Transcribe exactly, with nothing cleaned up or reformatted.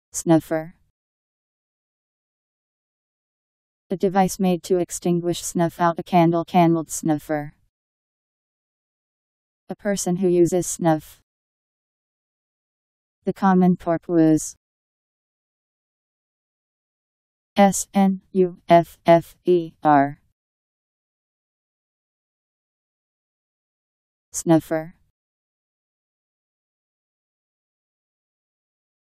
Snuffer. A device made to extinguish snuff out a candle. Candlesnuffer. A person who uses snuff. The common porpoise. S N U F F E R. Snuffer.